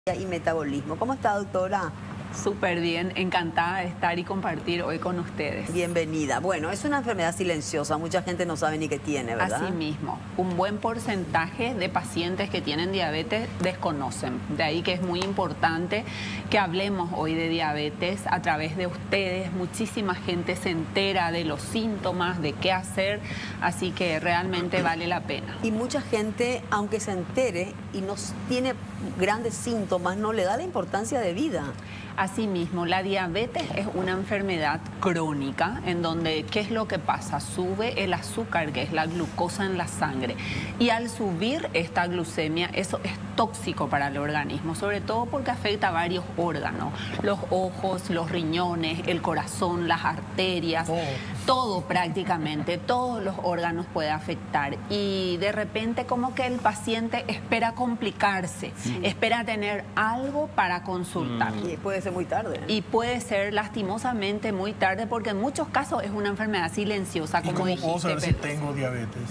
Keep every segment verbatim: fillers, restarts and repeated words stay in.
Y metabolismo. ¿Cómo está, doctora? Súper bien, encantada de estar y compartir hoy con ustedes. Bienvenida. Bueno, es una enfermedad silenciosa, mucha gente no sabe ni qué tiene, ¿verdad? Así mismo, un buen porcentaje de pacientes que tienen diabetes desconocen. De ahí que es muy importante que hablemos hoy de diabetes a través de ustedes. Muchísima gente se entera de los síntomas, de qué hacer, así que realmente vale la pena. Y mucha gente, aunque se entere y no tiene grandes síntomas, no le da la importancia de vida. Asimismo, la diabetes es una enfermedad crónica en donde, ¿qué es lo que pasa? Sube el azúcar, que es la glucosa en la sangre. Y al subir esta glucemia, eso es tóxico para el organismo, sobre todo porque afecta a varios órganos. Los ojos, los riñones, el corazón, las arterias, oh. todo prácticamente, todos los órganos puede afectar. Y de repente como que el paciente espera complicarse, sí. espera tener algo para consultar. Mm. Y puede ser muy tarde. ¿eh? Y puede ser lastimosamente muy tarde porque en muchos casos es una enfermedad silenciosa. ¿Y como cómo dijiste, puedo saber si pero... tengo diabetes?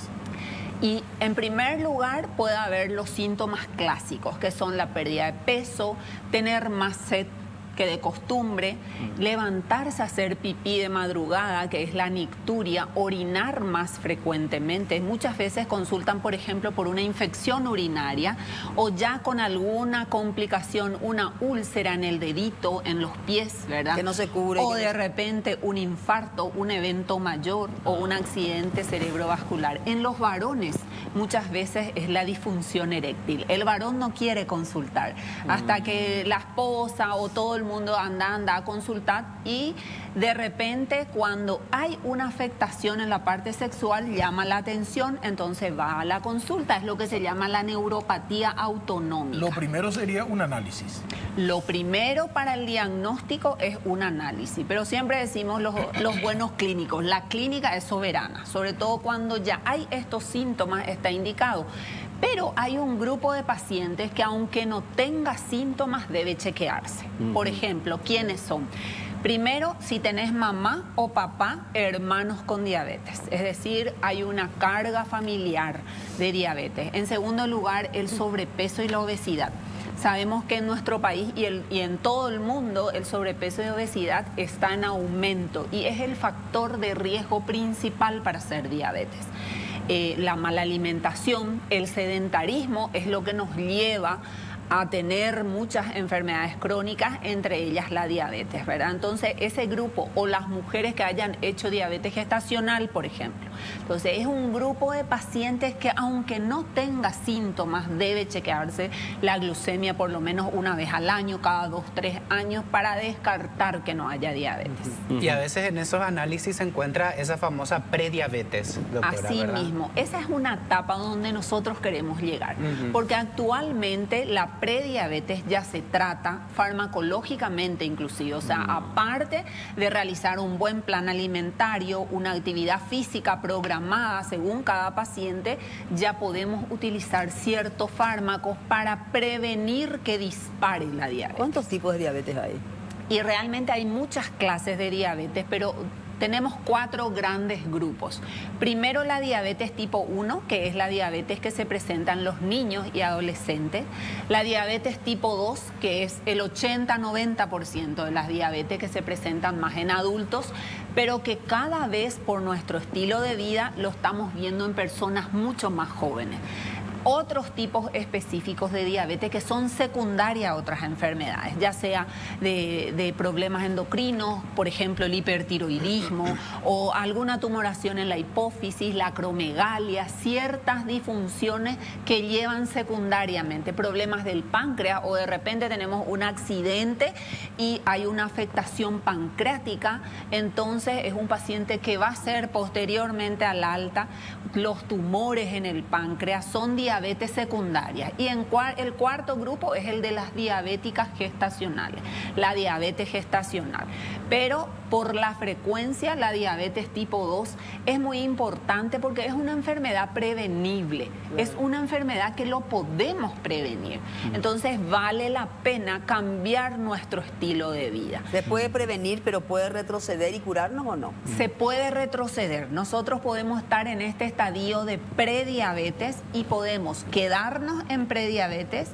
Y en primer lugar puede haber los síntomas clásicos, que son la pérdida de peso, tener más sed que de costumbre, mm. levantarse a hacer pipí de madrugada, que es la nicturia, orinar más frecuentemente. Muchas veces consultan, por ejemplo, por una infección urinaria o ya con alguna complicación, una úlcera en el dedito, en los pies, ¿verdad? Que no se cubre. O de no... repente un infarto, un evento mayor o un accidente cerebrovascular. En los varones muchas veces es la disfunción eréctil. El varón no quiere consultar mm. hasta que la esposa o todo el mundo anda, anda a consultar y de repente cuando hay una afectación en la parte sexual llama la atención, entonces va a la consulta. Es lo que se llama la neuropatía autonómica. Lo primero sería un análisis. Lo primero para el diagnóstico es un análisis, pero siempre decimos los, los buenos clínicos, la clínica es soberana, sobre todo cuando ya hay estos síntomas, está indicado. Pero hay un grupo de pacientes que aunque no tenga síntomas debe chequearse. Uh-huh. Por ejemplo, ¿quiénes son? Primero, si tenés mamá o papá, hermanos con diabetes. Es decir, hay una carga familiar de diabetes. En segundo lugar, el sobrepeso y la obesidad. Sabemos que en nuestro país y, el, y en todo el mundo el sobrepeso y obesidad está en aumento y es el factor de riesgo principal para hacer diabetes. Eh, la mala alimentación, el sedentarismo es lo que nos lleva a tener muchas enfermedades crónicas, entre ellas la diabetes, ¿verdad? Entonces, ese grupo, o las mujeres que hayan hecho diabetes gestacional, por ejemplo. Entonces, es un grupo de pacientes que, aunque no tenga síntomas, debe chequearse la glucemia por lo menos una vez al año, cada dos, tres años, para descartar que no haya diabetes. Uh-huh. Y a veces en esos análisis se encuentra esa famosa prediabetes, doctora, Así ¿verdad? mismo, esa es una etapa donde nosotros queremos llegar, uh-huh. porque actualmente la prediabetes ya se trata farmacológicamente inclusive, o sea, mm. aparte de realizar un buen plan alimentario, una actividad física programada según cada paciente, ya podemos utilizar ciertos fármacos para prevenir que dispare la diabetes. ¿Cuántos tipos de diabetes hay? Y realmente hay muchas clases de diabetes, pero tenemos cuatro grandes grupos. Primero, la diabetes tipo uno, que es la diabetes que se presenta en los niños y adolescentes. La diabetes tipo dos, que es el ochenta a noventa por ciento de las diabetes que se presentan más en adultos, pero que cada vez por nuestro estilo de vida lo estamos viendo en personas mucho más jóvenes. Otros tipos específicos de diabetes que son secundarias a otras enfermedades, ya sea de, de problemas endocrinos, por ejemplo el hipertiroidismo o alguna tumoración en la hipófisis, la acromegalia, ciertas disfunciones que llevan secundariamente problemas del páncreas o de repente tenemos un accidente y hay una afectación pancreática, entonces es un paciente que va a ser posteriormente al alta. Los tumores en el páncreas son diabetes diabetes secundarias. Y en cuar, el cuarto grupo es el de las diabéticas gestacionales, la diabetes gestacional. Pero por la frecuencia, la diabetes tipo dos es muy importante porque es una enfermedad prevenible, es una enfermedad que lo podemos prevenir. Entonces vale la pena cambiar nuestro estilo de vida. ¿Se puede prevenir, pero puede retroceder y curarnos o no? Se puede retroceder. Nosotros podemos estar en este estadio de prediabetes y podemos quedarnos en prediabetes,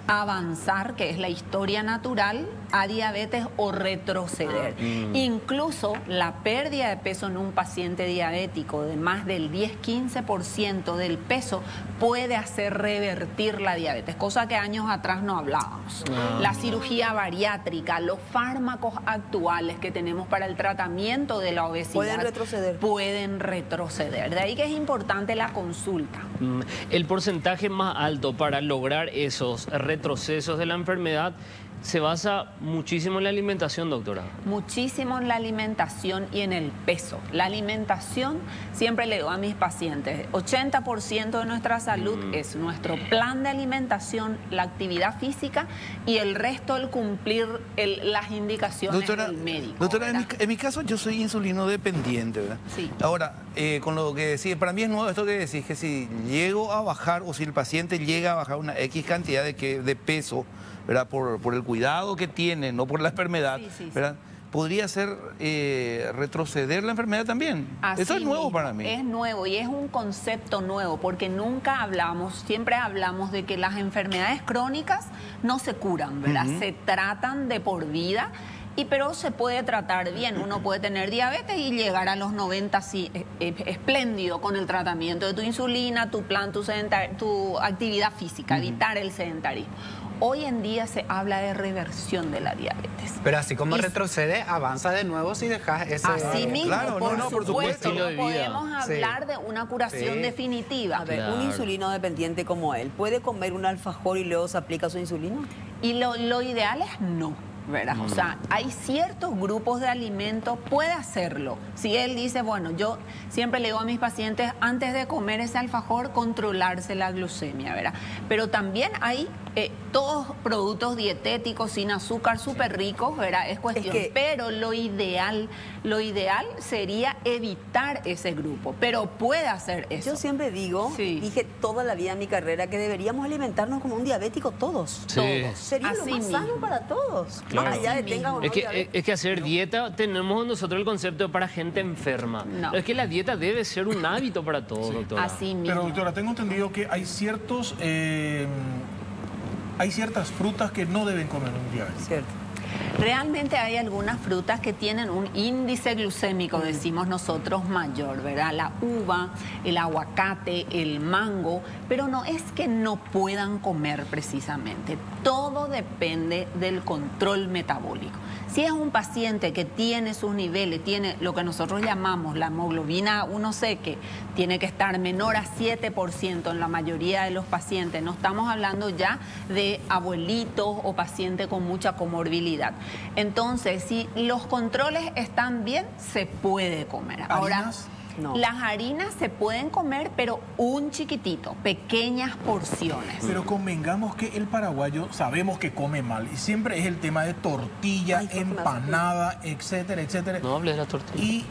avanzar, que es la historia natural, a diabetes o retroceder. Mm. Incluso la pérdida de peso en un paciente diabético de más del diez a quince por ciento del peso puede hacer revertir la diabetes, cosa que años atrás no hablábamos. Ah. La cirugía bariátrica, los fármacos actuales que tenemos para el tratamiento de la obesidad Pueden retroceder. Pueden retroceder. De ahí que es importante la consulta. Mm, El porcentaje más alto para lograr esos retrocesos de la enfermedad se basa muchísimo en la alimentación, doctora. Muchísimo en la alimentación y en el peso. La alimentación, siempre le digo a mis pacientes, ochenta por ciento de nuestra salud Mm. es nuestro plan de alimentación, la actividad física y el resto el cumplir el- las indicaciones Doctora, del médico. doctora en, mi, ¿verdad? en mi caso yo soy insulino dependiente, ¿verdad? Sí. Ahora, eh, con lo que decís, para mí es nuevo esto que decís, que si llego a bajar o si el paciente llega a bajar una X cantidad de, que, de peso, ¿verdad? Por, por el cuidado que tiene, no por la enfermedad, Sí, sí, sí. ¿verdad? Podría ser eh, retroceder la enfermedad también. Así Eso es nuevo mismo, para mí. Es nuevo y es un concepto nuevo porque nunca hablamos, siempre hablamos de que las enfermedades crónicas no se curan, ¿verdad? Ujú. Se tratan de por vida. Y pero se puede tratar bien, uno puede tener diabetes y llegar a los noventa así, eh, eh, espléndido con el tratamiento de tu insulina, tu plan, tu, sedentar- tu actividad física, evitar el sedentarismo. Hoy en día se habla de reversión de la diabetes. Pero así como Y- retrocede, avanza de nuevo si dejas ese... Así mismo, Claro, por, no, no, por supuesto, supuesto. no Estilo de vida. podemos Sí. hablar de una curación Sí. definitiva. A ver, Claro. un insulino dependiente como él, ¿puede comer un alfajor y luego se aplica su insulina? Y lo, lo ideal es no, ¿verdad? O sea, hay ciertos grupos de alimentos, puede hacerlo. Si él dice, bueno, yo siempre le digo a mis pacientes, antes de comer ese alfajor, controlarse la glucemia, ¿verdad? Pero también hay eh, todos productos dietéticos sin azúcar, súper ricos, ¿verdad? Es cuestión. Es que- Pero lo ideal, lo ideal sería evitar ese grupo, pero puede hacer eso. Yo siempre digo, Sí. dije toda la vida en mi carrera, que deberíamos alimentarnos como un diabético todos. Sí. Todos. Sería Así lo más sano mismo. para todos. Claro. Más allá de Así tengas o no Es que, diabetes. es que hacer dieta, tenemos nosotros el concepto para gente enferma. No. Es que la dieta debe ser un hábito para todos, doctora. Así mismo. Pero doctora, tengo entendido que hay ciertos, eh, hay ciertas frutas que no deben comer un diabético. Cierto. Realmente hay algunas frutas que tienen un índice glucémico, decimos nosotros, mayor, ¿verdad? La uva, el aguacate, el mango, pero no es que no puedan comer precisamente. Todo depende del control metabólico. Si es un paciente que tiene sus niveles, tiene lo que nosotros llamamos la hemoglobina uno C, que tiene que estar menor a siete por ciento en la mayoría de los pacientes, no estamos hablando ya de abuelitos o pacientes con mucha comorbilidad. Entonces, si los controles están bien, se puede comer. Ahora, ¿Harinas? No. las harinas se pueden comer, pero un chiquitito, pequeñas porciones. Pero convengamos que el paraguayo sabemos que come mal y siempre es el tema de tortilla, Ay, ¿por qué me hace empanada, etcétera, etcétera. No hables de la tortilla. Y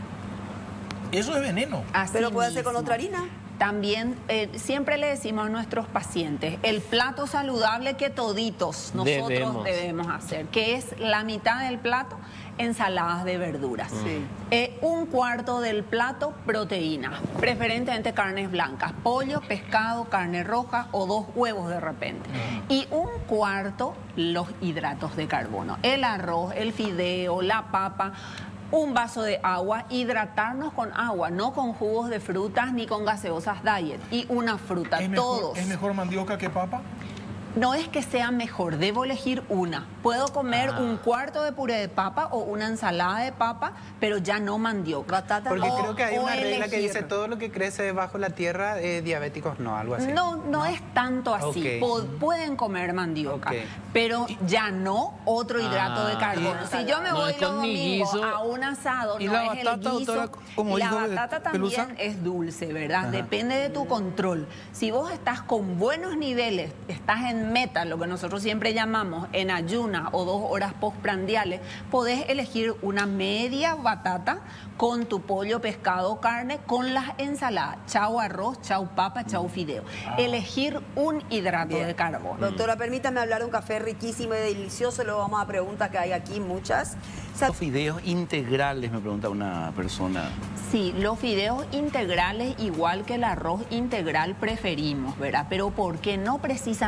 eso es veneno. Así Pero puede hacer con mismo. otra harina. También eh, siempre le decimos a nuestros pacientes el plato saludable que toditos nosotros Debemos. debemos, hacer, que es la mitad del plato, ensaladas de verduras. Sí. Eh, un cuarto del plato, proteínas, preferentemente carnes blancas, pollo, pescado, carne roja o dos huevos de repente. Y un cuarto, los hidratos de carbono, el arroz, el fideo, la papa. Un vaso de agua, hidratarnos con agua, no con jugos de frutas ni con gaseosas diet. Y una fruta, ¿Es todos. mejor, ¿Es mejor mandioca que papa? No es que sea mejor, debo elegir una. Puedo comer Ah. un cuarto de puré de papa o una ensalada de papa, pero ya no mandioca. Batata Porque O- creo que hay o una regla que elegir. dice todo lo que crece bajo la tierra, eh, diabéticos no, algo así. No, no, es tanto así. Ok. Po- pueden comer mandioca, Ok. pero ya no otro hidrato de Ah. carbono. Y- Si yo me No, voy es los con mi domingos guiso. a un asado, ¿Y no la es batata, el guiso. doctora, como y la dijo batata también Pelusa? es dulce, ¿verdad? Ajá. Depende de tu control. Si vos estás con buenos niveles, estás en meta, lo que nosotros siempre llamamos en ayuna o dos horas postprandiales, podés elegir una media batata con tu pollo, pescado, carne, con las ensaladas. Chau arroz, chau papa, chau fideo. Elegir un hidrato Bien. de carbono. Doctora, permítame hablar de un café riquísimo y delicioso. Luego vamos a preguntas que hay aquí, muchas. Sa- Los fideos integrales, me pregunta una persona. Sí, los fideos integrales, igual que el arroz integral, preferimos, ¿verdad? Pero ¿por qué? No precisamente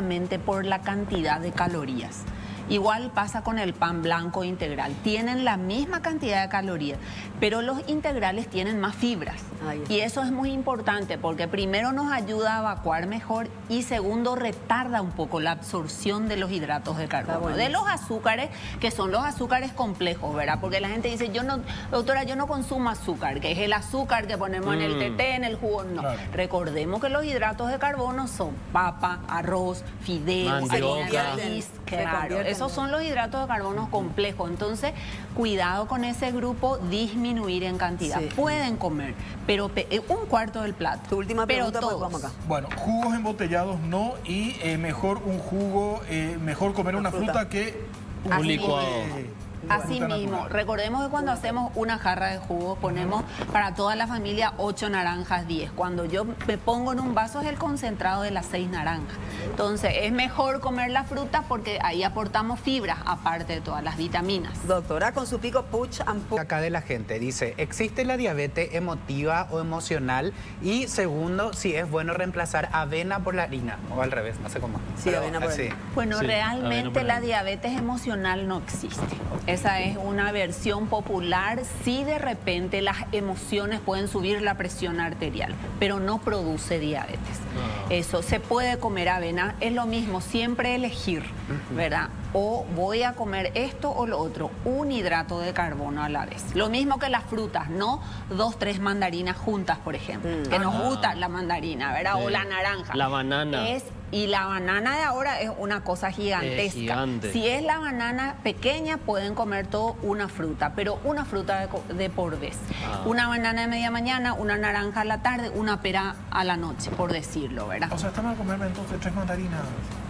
por la cantidad de calorías. Igual pasa con el pan blanco integral. Tienen la misma cantidad de calorías, pero los integrales tienen más fibras. Ahí está. Y eso es muy importante porque primero nos ayuda a evacuar mejor y segundo retarda un poco la absorción de los hidratos de carbono. bueno. De los azúcares, que son los azúcares complejos, ¿verdad? Porque la gente dice, yo no, doctora, yo no consumo azúcar, que es el azúcar que ponemos mm. en el teté, en el jugo. No. Claro. Recordemos que los hidratos de carbono son papa, arroz, fideos, Mandioca. maíz, Se claro. convierten. Esos son los hidratos de carbono complejos. Entonces, cuidado con ese grupo, disminuir en cantidad. Sí. Pueden comer, pero pe- eh, un cuarto del plato. Tu última pero pregunta, pues, todos. vamos acá. Bueno, jugos embotellados no, y eh, mejor un jugo, eh, mejor comer una fruta. fruta que un Así jugo mismo. de- Así fruta mismo, natural. recordemos que cuando hacemos una jarra de jugo ponemos para toda la familia ocho naranjas, diez. Cuando yo me pongo en un vaso es el concentrado de las seis naranjas. Entonces es mejor comer la fruta porque ahí aportamos fibras aparte de todas las vitaminas. Doctora, con su pico push and push. Acá de la gente dice, ¿existe la diabetes emotiva o emocional? Y segundo, si es bueno reemplazar avena por la harina. O al revés, no sé cómo. Sí, avena por así. harina. Bueno, Sí, avena realmente por la ahí. diabetes emocional no existe. Esa es una versión popular. Sí, de repente las emociones pueden subir la presión arterial, pero no produce diabetes. Ah. Eso, se puede comer avena, es lo mismo, siempre elegir, ¿verdad? O voy a comer esto o lo otro, un hidrato de carbono a la vez. Lo mismo que las frutas, no dos, tres mandarinas juntas, por ejemplo, Mm. que nos Ah. gusta la mandarina, ¿verdad? Sí. O la naranja. La banana. Es Y la banana de ahora es una cosa gigantesca. Es gigante. Si es la banana pequeña, pueden comer todo una fruta, pero una fruta de, co- de por vez. Ah. Una banana de media mañana, una naranja a la tarde, una pera a la noche, por decirlo, ¿verdad? O sea, estamos a comerme entonces tres mandarinas.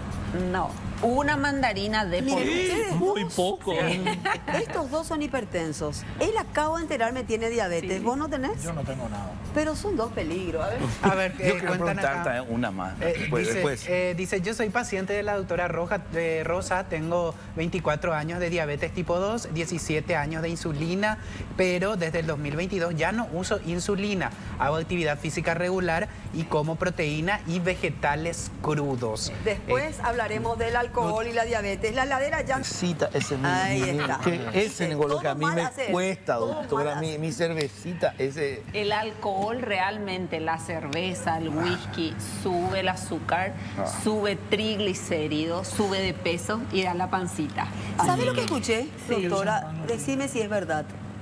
No, una mandarina de por Miren, vez. ustedes Muy dos, poco. estos dos son hipertensos. Él acabo de enterarme tiene diabetes. Sí. ¿Vos no tenés? Yo no tengo nada. Pero son dos peligros. A ver. A ver, Yo eh, quiero cuentan preguntar acá. también una más. Eh, después, dice, después. eh, dice, yo soy paciente de la doctora Roja, eh, Rosa, tengo veinticuatro años de diabetes tipo dos, diecisiete años de insulina, pero desde el dos mil veintidós ya no uso insulina, hago actividad física regular y como proteína y vegetales crudos. Después Eh, hablaremos del alcohol y la diabetes. La heladera ya... Cervecita, ese es mi- Ahí mi- está. que ese es lo que a mí Todo mal me hacer. cuesta, Todo doctora. mal Mi, hacer. mi cervecita, ese. El alcohol realmente, la cerveza, el whisky, sube el azúcar, Ah. sube triglicéridos, sube de peso y da la pancita. ¿Sabes lo que escuché, Sí. doctora? Decime si es verdad.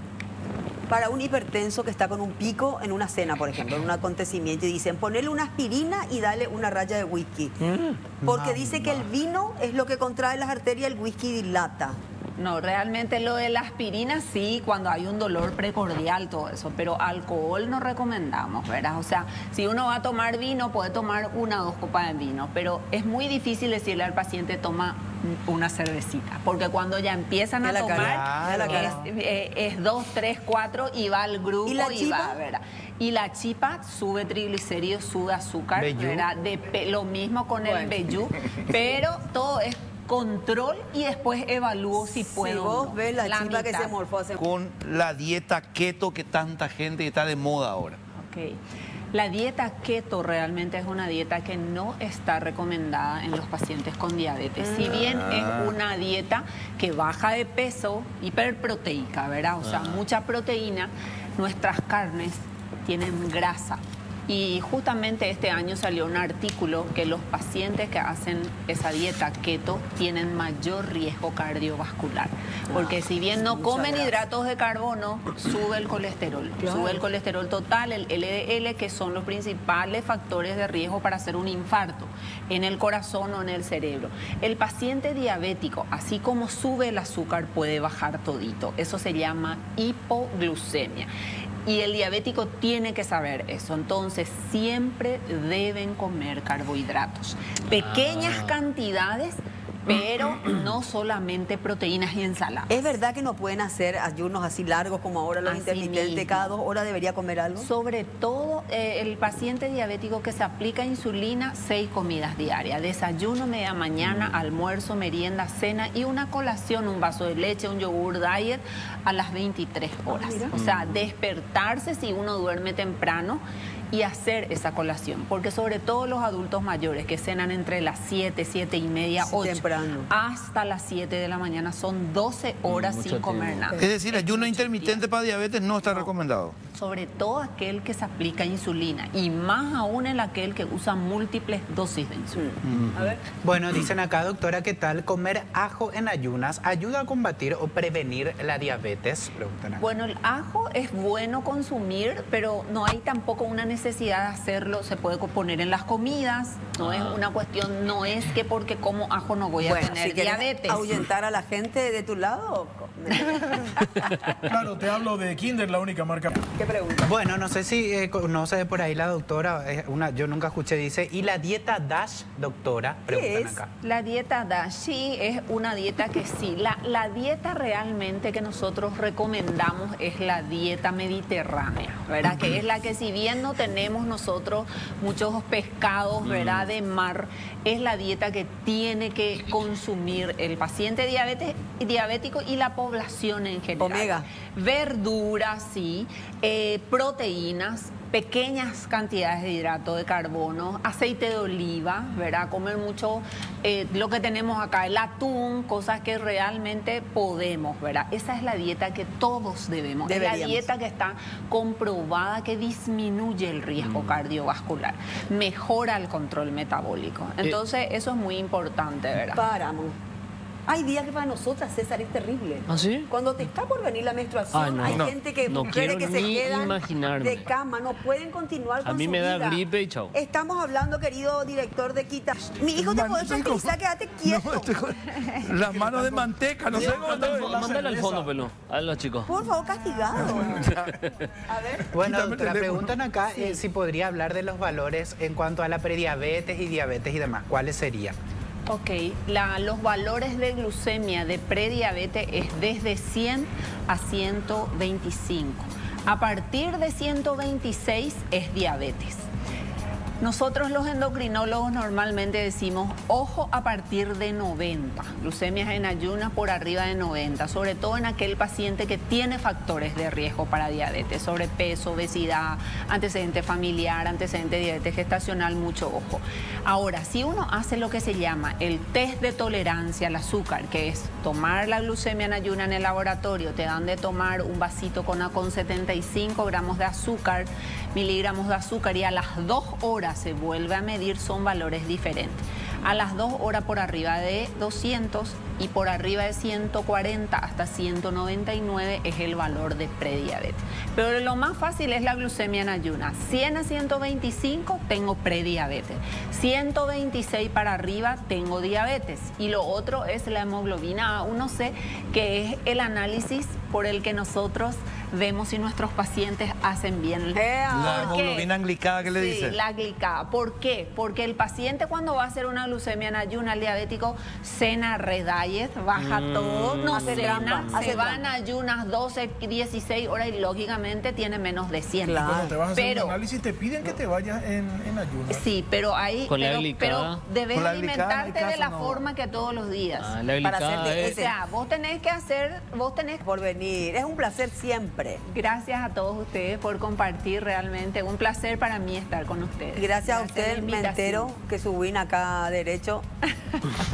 Para un hipertenso que está con un pico en una cena, por ejemplo, en un acontecimiento, y dicen, ponele una aspirina y dale una raya de whisky. Porque dice que el vino es lo que contrae las arterias, el whisky dilata. No, realmente lo de la aspirina sí, cuando hay un dolor precordial, todo eso, pero alcohol no recomendamos, ¿verdad? O sea, si uno va a tomar vino, puede tomar una o dos copas de vino, pero es muy difícil decirle al paciente toma una cervecita, porque cuando ya empiezan Ya a la tomar, cara, ya la cara. es, eh, es dos, tres, cuatro y va al grupo ¿Y la y chipa? va, ¿verdad? Y la chipa sube triglicéridos, sube azúcar, Vellú. ¿verdad? De pe- lo mismo con el Bueno. vellú, pero todo es control y después evalúo si puedo. Si o vos no. ves la, chipa que mitad. se morfó hace... Con la dieta keto que tanta gente que está de moda ahora. Ok. La dieta keto realmente es una dieta que no está recomendada en los pacientes con diabetes. Si bien Ah. es una dieta que baja de peso, hiperproteica, ¿verdad? O sea, mucha proteína, nuestras carnes tienen grasa. Y justamente este año salió un artículo que los pacientes que hacen esa dieta keto tienen mayor riesgo cardiovascular. Porque si bien no mucha comen grasa. hidratos de carbono, sube el colesterol. Claro. Sube el colesterol total, el L D L, que son los principales factores de riesgo para hacer un infarto en el corazón o en el cerebro. El paciente diabético, así como sube el azúcar, puede bajar todito. Eso se llama hipoglucemia. Y el diabético tiene que saber eso. Entonces, siempre deben comer carbohidratos. Pequeñas Ah. cantidades, pero no solamente proteínas y ensaladas. ¿Es verdad que no pueden hacer ayunos así largos como ahora los Así intermitentes? mismo. ¿Cada dos horas debería comer algo? Sobre todo eh, el paciente diabético que se aplica insulina, seis comidas diarias. Desayuno, media mañana, almuerzo, merienda, cena y una colación, un vaso de leche, un yogur diet a las veintitrés horas. mira. O sea, despertarse si uno duerme temprano y hacer esa colación. Porque sobre todo los adultos mayores que cenan entre las siete, siete y media, Sí, ocho, temprano. hasta las siete de la mañana, son doce horas mucho sin comer tiempo. nada. Es decir, Es ayuno mucho intermitente tiempo. para diabetes no está recomendado. Sobre todo aquel que se aplica insulina y más aún en aquel que usa múltiples dosis de insulina. A ver. Bueno, dicen acá, doctora, ¿qué tal comer ajo en ayunas ayuda a combatir o prevenir la diabetes? Preguntan acá. Bueno, el ajo es bueno consumir, pero no hay tampoco una necesidad de hacerlo. Se puede poner en las comidas, no es una cuestión, no es que porque como ajo no voy a Bueno, tener si quieres diabetes. ahuyentar a la gente de tu lado, Claro, te hablo de Kinder, la única marca. ¿qué pregunta? Bueno, no sé si eh, conoce por ahí la doctora, eh, una, yo nunca escuché, dice, ¿y la dieta DASH, doctora? Preguntan es? acá. La dieta DASH sí es una dieta que sí. La, la dieta realmente que nosotros recomendamos es la dieta mediterránea, ¿verdad? Que es la que si bien no tenemos nosotros muchos pescados, ¿verdad? De mar, es la dieta que tiene que consumir el paciente diabetes, diabético y la población en general. Omega. Verduras, sí, eh, proteínas, pequeñas cantidades de hidrato de carbono, aceite de oliva, ¿verdad? Comer mucho eh, lo que tenemos acá, el atún, cosas que realmente podemos, ¿verdad? Esa es la dieta que todos debemos. Es la Deberíamos. dieta que está comprobada que disminuye el riesgo cardiovascular, mejora el control metabólico. Entonces, eso es muy importante, ¿verdad? Paramos. Hay días que para nosotras, César, es terrible. ¿Ah, sí? Cuando te está por venir la menstruación, Ay, no. hay No, gente que, no mujeres quiero que se ni quedan imaginarme. de cama, no pueden continuar con A mí su me da vida. gripe y chao. Estamos hablando, querido director de Quita. Mi hijo te puede tranquilizar, quédate quieto. No, estoy con las manos de manteca, no sé cómo estoy. Mándale al fondo, pelo, a los chicos. Por favor, castigado. A ver. Bueno, Quítame el doctora, teléfono. preguntan acá eh, si podría hablar de los valores en cuanto a la prediabetes y diabetes y demás. ¿Cuáles serían? Ok, la- los valores de glucemia de prediabetes es desde cien a ciento veinticinco. A partir de ciento veintiséis es diabetes. Nosotros los endocrinólogos normalmente decimos, ojo a partir de noventa, glucemias en ayunas por arriba de noventa, sobre todo en aquel paciente que tiene factores de riesgo para diabetes, sobrepeso, obesidad, antecedente familiar, antecedente de diabetes gestacional, mucho ojo. Ahora, si uno hace lo que se llama el test de tolerancia al azúcar, que es tomar la glucemia en ayuna en el laboratorio, te dan de tomar un vasito con, con setenta y cinco gramos de azúcar, miligramos de azúcar, y a las dos horas se vuelve a medir, son valores diferentes. A las dos horas por arriba de doscientos y por arriba de ciento cuarenta hasta ciento noventa y nueve es el valor de prediabetes. Pero lo más fácil es la glucemia en ayunas. cien a ciento veinticinco tengo prediabetes. ciento veintiséis para arriba tengo diabetes. Y lo otro es la hemoglobina A uno C, que es el análisis por el que nosotros vemos si nuestros pacientes hacen bien. La ¿Por qué? hemoglobina glicada, ¿qué le Sí, dice? la glicada. ¿Por qué? Porque el paciente cuando va a hacer una glucemia en ayuna, el diabético, cena red-diet, baja todo, no Hace cena, trampa, se hace va en trampa. ayunas doce, dieciséis horas y lógicamente tiene menos de cien. Claro. Cuando te vas a hacer Pero- un análisis te piden que te vayas en, en ayunas. Sí, pero ahí Con la pero, glicada. pero debes Con la glicada, en alimentarte mi de caso, la no. forma que todos los días. Ah, la Para glicada hacerte O es... sea, vos tenés que hacer, vos tenés Por venir. Es un placer siempre. Gracias a todos ustedes por compartir, realmente un placer para mí estar con ustedes. Gracias a por usted, la me invitación. entero que subí acá derecho.